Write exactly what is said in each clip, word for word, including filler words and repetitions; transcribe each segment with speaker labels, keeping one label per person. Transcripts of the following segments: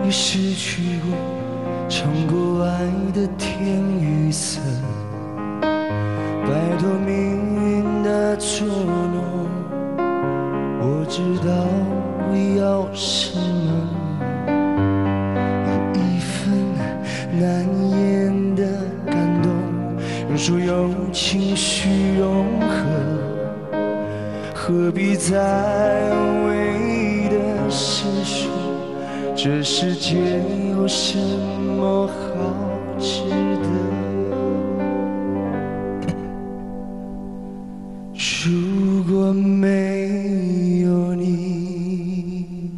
Speaker 1: 会失去过尝过爱的甜与涩，摆脱命运的捉弄。我知道我要什么，有一份难言的感动，用所有情绪融合，何必再为的世俗？这世界有什么好值得？如果没有你，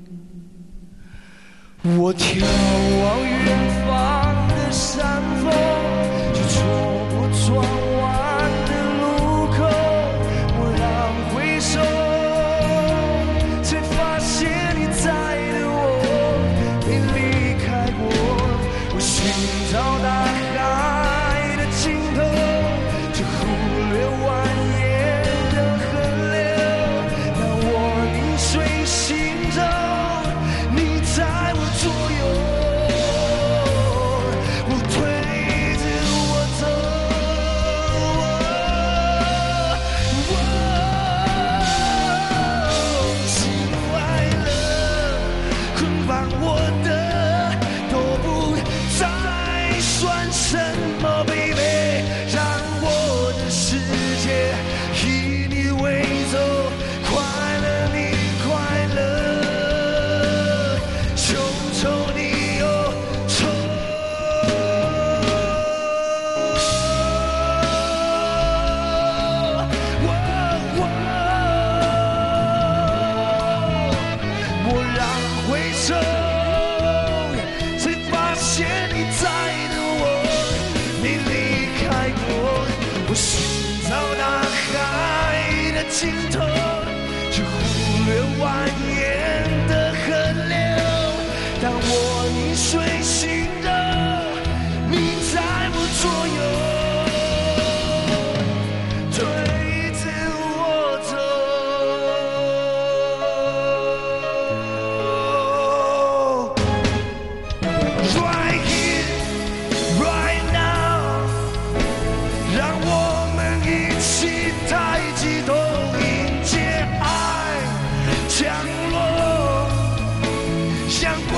Speaker 1: 我眺望远方的山峰，就错过转弯的路口。我让回首，才发现你在的我没离开过。我寻找大海的尽头，却忽略蜿蜒的河流。当我逆水行走，你在我左右。我寻找大海的尽头，却忽略蜿蜒的河流。当我逆水行走，你在我左右，推着我走。Right here, right now， 让我们一起抬起头，迎接爱降落，像